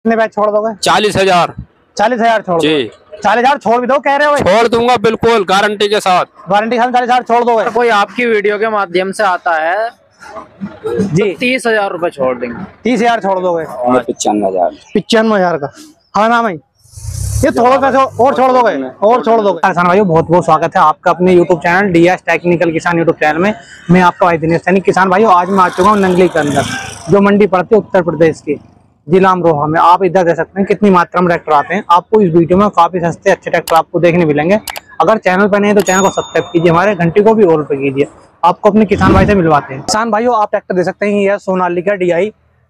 कितने पैसे छोड़ दोगे? 40,000। 40,000 छोड़ जी। 40,000 छोड़ भी दो, कह रहे हो? छोड़ दूंगा बिल्कुल, गारंटी के साथ। गारंटी के साथ 40,000 छोड़ दोगे? कोई आपकी वीडियो के माध्यम से आता है जी, 30,000 रुपए छोड़ देंगे। 30,000 छोड़ दोगे? 95,000। 95,000 का। हाँ ना भाई, ये थोड़ा पैसे और छोड़ दोगे? और छोड़ दोगे? किसान भाइयों, बहुत बहुत स्वागत है आपका अपने YouTube चैनल DS टेक्निकल किसान YouTube चैनल में। मैं आपका भाई दिनेश सैनी। किसान भाइयों, आज मैं आ चुका हूँ नंगली के अंदर, जो मंडी पड़ती है उत्तर प्रदेश की, जिला अमरोहा में। आप इधर देख सकते हैं कितनी मात्रा में ट्रैक्टर आते हैं। आपको इस वीडियो में काफी सस्ते अच्छे ट्रैक्टर आपको देखने मिलेंगे। अगर चैनल पर नहीं है तो चैनल को सब्सक्राइब कीजिए, हमारे घंटी को भी ऑल पे कीजिए। आपको अपने किसान भाई से मिलवाते हैं। किसान भाइयों, आप ट्रैक्टर देख सकते हैं, ये सोनालिका DI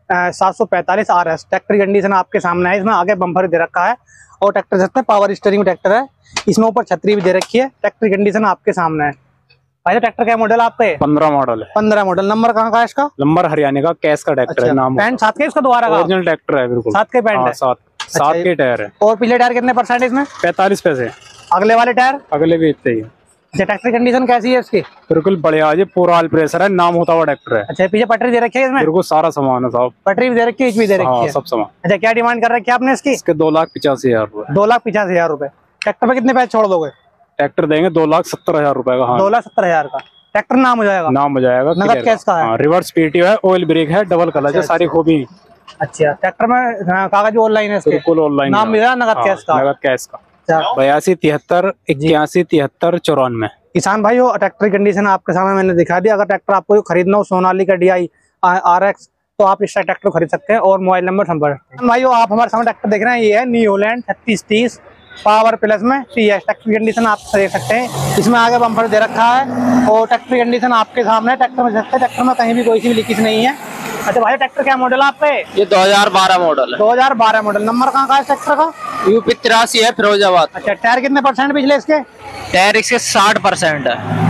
745 RS। ट्रैक्टर की कंडीशन आपके सामने है। इसमें आगे बम्पर दे रखा है और ट्रैक्टर देख सकते हैं पावर स्टीयरिंग ट्रैक्टर है। इसमें ऊपर छतरी भी दे रखी है। ट्रैक्टर की कंडीशन आपके सामने है। भाई ट्रैक्टर क्या मॉडल आपका है? 15 मॉडल है। 15 मॉडल। नंबर कहाँ का है इसका? नंबर हरियाणा का, कैश का ट्रैक्टर है। नाम पैंट साथ के इसका दोबारा का? ओरिजिनल ट्रैक्टर है बिल्कुल। साथ के पैंट है? सात के टायर है। और पिछले टायर कितने % इसमें? 45 पैसे। अगले वाले टायर? अगले भी इतने ही। अच्छा, ट्रैक्टर कंडीशन कैसी है इसकी? बिल्कुल बढ़िया जी, पूरा ऑयल प्रेशर है, नाम होता हुआ ट्रैक्टर है। अच्छा, पीछे पटरी दे रखी है इसमें? बिल्कुल सारा सामान है साहब। पटरी भी दे रखी है, भी दे रखी है, सब सामान। अच्छा, क्या डिमांड कर रखी है आपने इसकी? इसके 2,85,000 रुपए। 2,85,000 रुपए। ट्रैक्टर पे कितने पैसे छोड़ दोगे? ट्रैक्टर देंगे 2,70,000 रुपए का। 2,70,000 का ट्रैक्टर नाम हो जाएगा? नाम हो जाएगा। नगद कैश का है? रिवर्स PTO है, ऑयल ब्रेक है, डबल क्लच है, सारी खूबी। अच्छा, ट्रैक्टर में कागज ऑनलाइन है इसके? बिल्कुल ऑनलाइन। नाम मिला नगद कैश का? नगद कैश का। 82 73 81 73 94। किसान भाइयों, ट्रैक्टर की कंडीशन आपके सामने मैंने दिखा दी। अगर ट्रैक्टर आपको खरीदना हो सोनालिका DI RX, तो आप इस ट्रैक्टर खरीद सकते हैं और मोबाइल नंबर संपर्क सकते हैं। भाइयों, आप हमारे सामने ट्रैक्टर देख रहे हैं, ये है न्यू हॉलैंड 3630 पावर प्लस में TS। ट्रैक्टर की कंडीशन आप देख सकते हैं, इसमें आगे बम्पर दे रखा है और ट्रैक्टर की कंडीशन आपके सामने। ट्रैक्टर में सकते हैं, ट्रैक्टर में कहीं भी कोई सी लीकेज नहीं है। अच्छा भाई, ट्रैक्टर क्या मॉडल आपका है? ये 2012 मॉडल है। 2012 मॉडल। नंबर कहाँ का है ट्रैक्टर का? UP 83 है, फिरोजाबाद। अच्छा, टायर कितने % पिछले इसके? टायर इसके 60% है।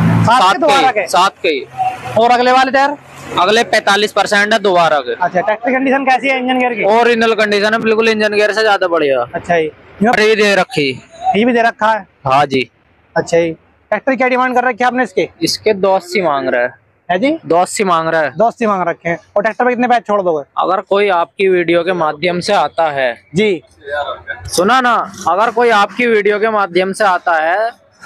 7 के। और अगले वाले टायर? अगले 45% है दोबारा के। अच्छा, ट्रैक्टर कंडीशन कैसी है इंजन गियर की? ओरिजिनल कंडीशन है, बिल्कुल इंजन गियर से ज्यादा बढ़िया। अच्छा, ये दे रखी, ये भी दे रखा है? हाँ जी। अच्छा, ट्रैक्टर क्या डिमांड कर रखी है आपने इसके? इसके 280 मांग रहा है जी? 280 मांग रहा है। 280 मांग रखे हैं। और ट्रैक्टर पे कितने पैसे छोड़ दोगे? अगर कोई आपकी वीडियो के माध्यम से आता है जी, सुना ना, अगर कोई आपकी वीडियो के माध्यम से आता है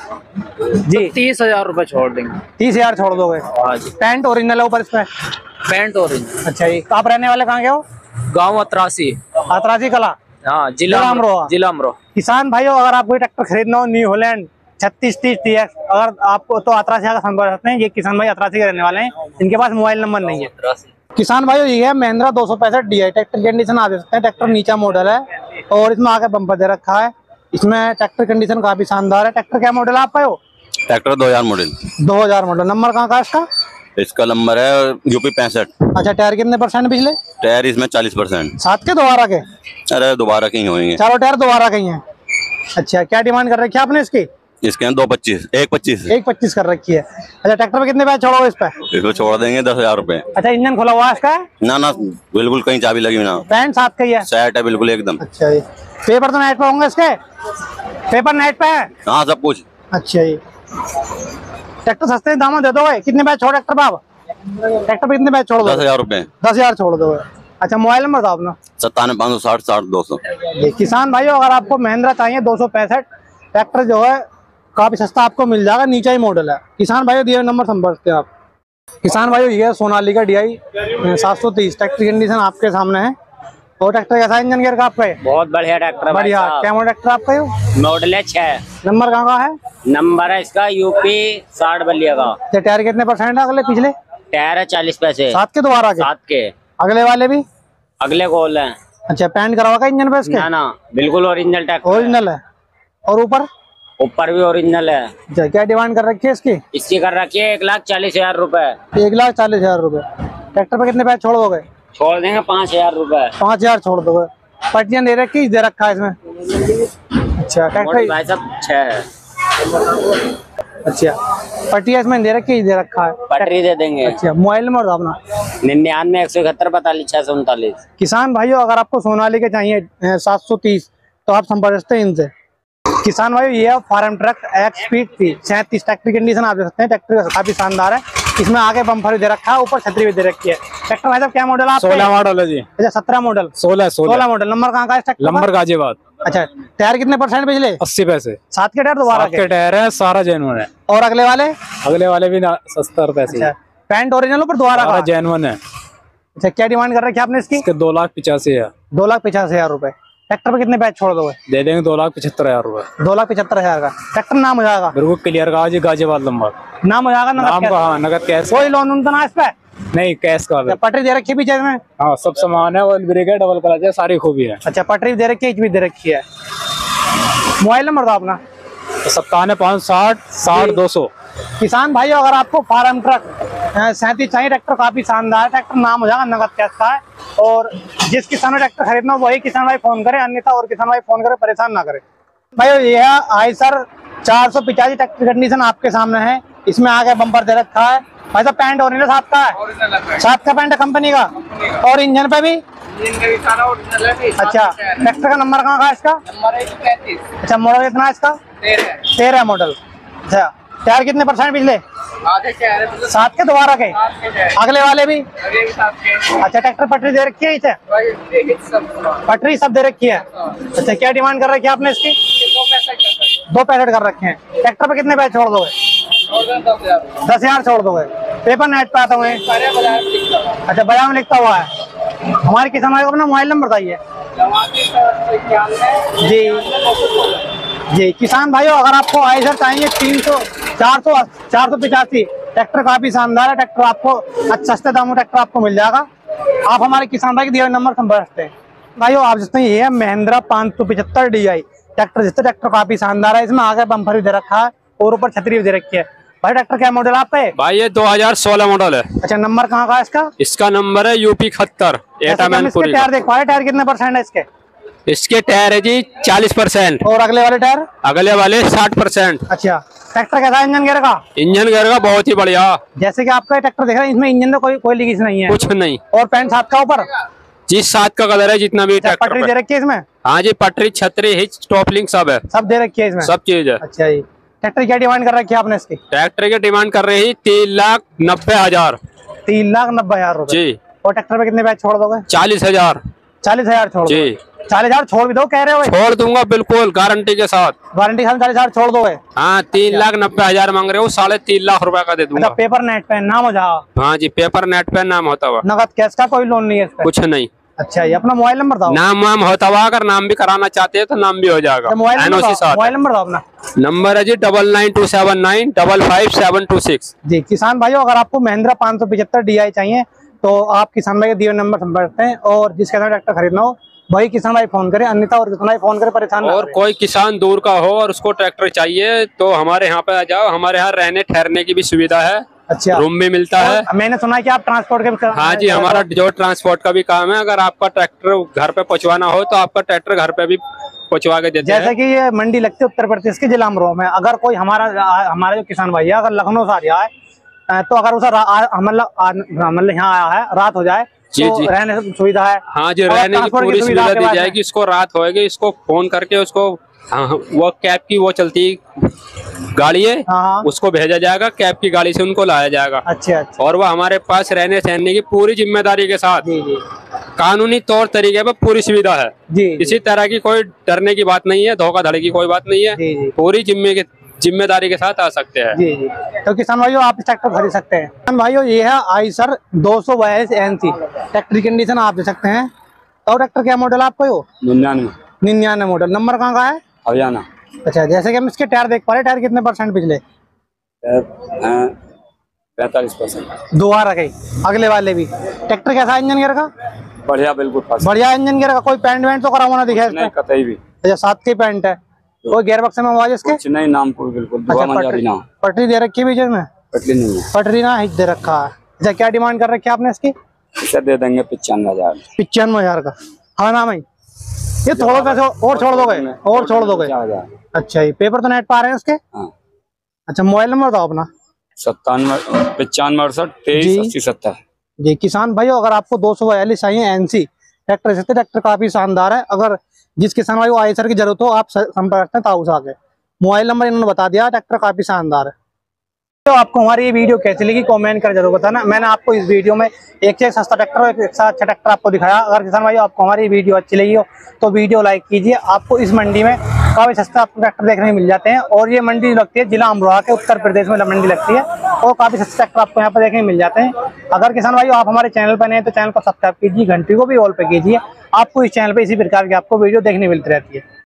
जी, 30,000 रुपए छोड़ देंगे। 30,000 छोड़ दोगे? हाँ जी। पैंट ओरिजिनल है ऊपर इसमें? Paint original. अच्छा जी। आप रहने वाले कहाँ के हो? गाँव 83। अतराजी कला। हाँ, जिला अमरोहा। जिला अमरोहा। किसान भाइयों, अगर आपको ट्रैक्टर खरीदना हो न्यू हॉलैंड 3630 TS, अगर आपको तो अतरासी का संपर्क करते हैं। ये किसान भाई अतरासी के रहने वाले हैं, इनके पास मोबाइल नंबर नहीं है। किसान भाइयों, ये है महिंद्रा 265 DI। ट्रैक्टर कंडीशन आप देख सकते हैं, ट्रैक्टर नीचा मॉडल है और इसमें आगे बम्पर दे रखा है। इसमें ट्रैक्टर कंडीशन काफी शानदार है। ट्रैक्टर क्या मॉडल है आपका? Tractor 2000 model. 2000 मॉडल। नंबर कहाँ का इसका? इसका नंबर है UP 65। अच्छा, टायर कितने % पिछले? टायर इसमें 40%। सात के दोबारा के? अरे दोबारा के ही होंगे, चारों टायर दोबारा के ही हैं। अच्छा, क्या डिमांड कर रखी है आपने इसकी? इसके 225 125 125 कर रखी है। अच्छा, ट्रैक्टर पे कितने पैसे छोड़ोगे इस पे? इसको छोड़ देंगे 10,000 रुपए। अच्छा, इंजन खुला हुआ है इसका? ना ना, बिल्कुल कहीं चाबी लगी ना। पैंट साथ का ही है? सेट है बिल्कुल एकदम। अच्छा जी। पेपर तो नेट पे होंगे इसके? पेपर नेट पे है? हाँ, सब कुछ। अच्छा जी। ट्रैक्टर सस्ते दामों दे दोगे? कितने पैसे छोड़ ट्रैक्टर बाब? ट्रैक्टर पे कितने पैसे छोड़ दोगे? 10,000 रुपए। 10,000 छोड़ दोगे। अच्छा, मोबाइल नंबर बताओ अपना। 97 560 60 200। किसान भाइयों, अगर आपको महिंद्रा चाहिए 265 ट्रैक्टर जो है काफी सस्ता आपको मिल जाएगा, नीचा ही मॉडल है। किसान भाइयों, दिए नंबर संपर्क करते हैं आप। किसान भाइयों, ये सोनालिका DI 730। ट्रैक्टर कंडीशन आपके सामने है। और ट्रैक्टर कैसा इंजन गियर का आपका है? बहुत बढ़िया ट्रैक्टर है। बढ़िया। क्या मॉडल ट्रैक्टर आपका है? मॉडल है 6। नंबर कहाँ का है? नंबर है इसका UP 60 बलिया का। टायर कितने % है अगले पिछले? टायर है 40 पैसे। सात के दोबारा के? 7 के। अगले वाले भी? अगले गोल है। अच्छा, पैंट करवा का इंजन पे इसके? ना ना, बिल्कुल ओरिजिनल ट्रैक्टर। ओरिजिनल है। और ऊपर? ऊपर भी ओरिजिनल है। अच्छा, क्या डिमांड कर रखी है इसकी? इसकी कर रखी है 1,40,000 रुपए। 1,40,000 रुपए। ट्रैक्टर पे कितने पैसे छोड़ दोगे? छोड़ देंगे 5,000 रुपए। 5,000 छोड़ दोगे। पट्टियां दे रखी, दे रखा है इसमें? अच्छा, ट्रैक्टर भाई साहब 6 है। अच्छा, पट्टियां इसमें दे रखी, दे रखा है। पटरी दे देंगे। अच्छा, मोबाइल नंबर अपना? 99 171 45 639। किसान भाइयों, अगर आपको सोनालिका चाहिए 730, तो आप संपर्क करते हैं इनसे। किसान भाइयों, ये Farmtrac X Speed 37 tractor condition आप देख सकते हैं। ट्रैक्टर काफी शानदार है। इसमें आगे बम्पर भी दे रखा है, ऊपर छतरी भी दे रखी है। ट्रैक्टर भाई साहब क्या मॉडल है? 16 मॉडल है जी। अच्छा 17 मॉडल, 16 मॉडल। नंबर कहाँ का है ट्रैक्टर? नंबर गाजियाबाद। अच्छा, टायर कितने परसेंट पिछले? 80 पैसे। सात के टायर दोबारा के टायर है, सारा जेन्युइन है। और अगले वाले? अगले वाले भी 70 पैसे। अच्छा, पैंट ओरिजिनल ऊपर दोबारा का जेन्युइन है। अच्छा, क्या डिमांड कर रखी है आपने इसकी? 2,85,000। 2,85,000 रुपए। ट्रैक्टर पे कितने पैसे छोड़ दोगे? दे देंगे 2,75,000 रुपए। 2,75,000 का ट्रैक्टर नाम हो जाएगा? बिल्कुल क्लियर का जी, गाजियाबाद नंबर नाम हो जाएगा। नाम का, हाँ नगद कैश। कोई लोन तो ना इस पे? नहीं, कैश का। पटरी दे रखी है पीछे में? हाँ, सब सामान है, ऑयल ब्रेक है, डबल क्लच है, सारी खूबी है। अच्छा, पटरी भी दे रखी है, भी दे रखी है। मोबाइल नंबर दो अपना। 57 60 200। किसान भाई अगर आपको फार्म ट्रक 37 चाहिए, ट्रैक्टर काफी शानदार ट्रैक्टर, नाम हो जाएगा, नगद कैश का है। और जिस किसान ने ट्रैक्टर खरीदना हो वही किसान भाई फोन करे, अन्यथा और किसान भाई फोन करे परेशान ना करे। भाई ये है आयसर 485 ट्रैक्टर कंडीशन आपके सामने है। इसमें आगे बम्पर दे रखा है भाई साहब। पैंट ओरिजिनल साथ का है? साथ का पैंट है कंपनी का। और इंजन पे भी? अच्छा, ट्रैक्टर का नंबर कहाँ का है इसका? अच्छा, मॉडल कितना है इसका? 13 मॉडल। अच्छा, टायर कितने परसेंट पिछले? सात के दोबारा के? अगले वाले भी? अच्छा, ट्रैक्टर पटरी दे रखी है इसे? पटरी सब दे रखी है। अच्छा, क्या डिमांड कर रखी है आपने इसकी? 2,65,000 कर रखे हैं। ट्रैक्टर पे कितने पैसे छोड़ दोगे? 10,000 छोड़ दोगे। पेपर नेट पे आता हूँ। अच्छा, बाजार में लिखता हुआ है। हमारे किसान भाई को अपना मोबाइल नंबर बताइए। जी किसान भाइयों, अगर आपको आयसर चाहिए 300 400 485 ट्रैक्टर काफी शानदार है। ट्रैक्टर आपको अच्छा सस्ते दामों ट्रैक्टर आपको मिल जाएगा। आप हमारे किसान भाई के दिए हुए नंबर संपर्क सकते हैं। भाइयों आप जिसमें ये है महिंद्रा 575 DI ट्रैक्टर, जिससे ट्रैक्टर काफी शानदार है। इसमें आगे बम्पर भी दे रखा है और ऊपर छतरी भी दे रखी है। भाई ट्रैक्टर क्या मॉडल आपका है? भाई ये 2016 मॉडल है। अच्छा, नंबर कहाँ का है इसका? इसका नंबर है UP 71 एटामैनपुरी। टायर देख पा रहे, टायर कितने परसेंट है इसके? इसके टायर है जी 40%। और अगले वाले टायर? अगले वाले 60%। अच्छा, ट्रैक्टर कैसा है इंजन गेयर का? इंजन गेयर का बहुत ही बढ़िया। जैसे कि आपका ट्रैक्टर देख रहे हैं, इसमें इंजन में कोई लीकेज नहीं है? कुछ नहीं। और पैंट सात का ऊपर? जी 7 का कलर है जितना भी ट्रैक्टर पटरी दे रखी है इसमें? हाँ जी, पटरी छतरी हिच टॉप लिंक सब है, सब दे रखी है इसमें, सब चीज है। अच्छा जी। ट्रैक्टर क्या डिमांड कर रखी है आपने इसकी? ट्रैक्टर की डिमांड कर रही 3,90,000। 3,90,000 रुपए जी। और ट्रैक्टर पे कितने पैसे छोड़ दोगे? 40,000। 40,000 छोड़ जी। 40,000 छोड़ भी दो कह रहे हो? छोड़ दूंगा बिल्कुल, गारंटी के साथ। वारंटी के साथ 40,000 छोड़ दोगे? हाँ, 3,90,000 मांग रहे हो, 3.5 लाख रुपए का दे दूंगा। अच्छा, पेपर नेट पे नाम हो जाओ? हाँ जी, पेपर नेट पे नाम होता हुआ। नगद कैश का कोई लोन नहीं है इस पे? कुछ नहीं। अच्छा, ये अपना मोबाइल नंबर बताओ। नाम वाम होता हुआ, अगर नाम भी कराना चाहते हैं तो नाम भी हो जाएगा। मोबाइल नंबर बताओ अपना। नंबर है जी 99,279 55,726। जी किसान भाइयों, अगर आपको महिंद्रा 575 DI चाहिए तो आप किसान भाई के दिए नंबर संपर्क करते हैं, और जिसके साथ ट्रैक्टर खरीदना हो वही किसान भाई फोन करे, अन्यथा और किसान भाई फोन करे परेशान। और कोई किसान दूर का हो और उसको ट्रैक्टर चाहिए तो हमारे यहाँ पे आ जाओ। हमारे यहाँ रहने ठहरने की भी सुविधा है। अच्छा, रूम भी मिलता है। मैंने सुना है कि आप ट्रांसपोर्ट के भी हाँ जी, हमारा जो ट्रांसपोर्ट का भी काम है। अगर आपका ट्रैक्टर घर पे पहुँचवाना हो तो आपका ट्रैक्टर घर पे भी पहुँचवा के देते हैं। जैसे कि ये मंडी लगती है उत्तर प्रदेश के जिला अमरोहा में, अगर कोई हमारा जो किसान भाई है अगर लखनऊ से आ रहा है तो अगर उसे मतलब यहाँ आया है, रात हो जाए जी तो जी, रहने की सुविधा है। हाँ जी, रहने की पूरी सुविधा दी जाएगी। इसको रात होएगी, इसको फोन करके उसको वो कैब की वो चलती गाड़ी है, हाँ। उसको भेजा जाएगा, कैब की गाड़ी से उनको लाया जाएगा। अच्छा। और वो हमारे पास रहने सहने की पूरी जिम्मेदारी के साथ जी जी, कानूनी तौर तरीके पर पूरी सुविधा है जी। किसी तरह की कोई डरने की बात नहीं है, धोखाधड़ी की कोई बात नहीं है। जी। पूरी जिम्मेदारी के साथ आ सकते हैं। जी जी, तो किसान भाइयों आप इस ट्रैक्टर खरीद सकते हैं। किसान भाइयों, ये है आयसर 242 NC ट्रैक्टर की कंडीशन आप दे सकते हैं। और ट्रैक्टर क्या मॉडल आपको? 99 मॉडल। नंबर कहाँ का है? हरियाणा। अच्छा, जैसे कि हम इसके टायर देख पा रहे, टायर कितने परसेंट पिछले? 45%। दोबारा के? अगले वाले भी? ट्रैक्टर कैसा इंजन गियर का? बढ़िया, बिल्कुल बढ़िया इंजन गियर का। कोई पैंट वैंट तो करा होना दिखा है? कतई भी। अच्छा, 7 की पैंट है। कोई गियर बक्स में आवाज इसके? कुछ नहीं, नाम कोई बिल्कुल। अच्छा, पटरी दे रखी है बीच में? पटरी नहीं है। पटरी ना हिट दे रखा है। अच्छा, क्या डिमांड कर रखी है आपने इसकी? इसे दे देंगे 95,000। 95,000 का? हाँ ना भाई, ये थोड़ा पैसे और छोड़ दोगे? और छोड़ दोगे? अच्छा, ये पेपर तो नेट पा रहे हैं इसके? हाँ। अच्छा, मोबाइल नंबर बताओ अपना। 95 63 80 70। जी किसान भाइयों, अगर आपको 242 चाहिए NC ट्रैक्टर, ट्रैक्टर काफी शानदार है। अगर जिस किसान भाई को आयसर की जरूरत हो आप संपर्क करते हैं ताऊ से आके। मोबाइल नंबर इन्होंने बता दिया, ट्रैक्टर काफी शानदार है। तो आपको हमारी ये वीडियो कैसी लगी कमेंट कर जरूर बताना। मैंने आपको इस वीडियो में एक से एक सस्ता ट्रैक्टर और एक से अच्छा ट्रैक्टर आपको दिखाया। अगर किसान भाई आपको हमारी वीडियो अच्छी लगी हो तो वीडियो लाइक कीजिए। आपको इस मंडी में काफी सस्ता आपको ट्रैक्टर देखने को मिल जाते हैं और ये मंडी लगती है जिला अमरोहा के, उत्तर प्रदेश में मंडी लगती है और काफी सस्ते ट्रैक्टर आपको यहाँ पर देखने को मिल जाते हैं। अगर किसान भाई आप हमारे चैनल पर नए तो चैनल को सब्सक्राइब कीजिए, घंटी को भी ऑल पे कीजिए। आपको इस चैनल पर इसी प्रकार की आपको वीडियो देखने मिलती रहती है।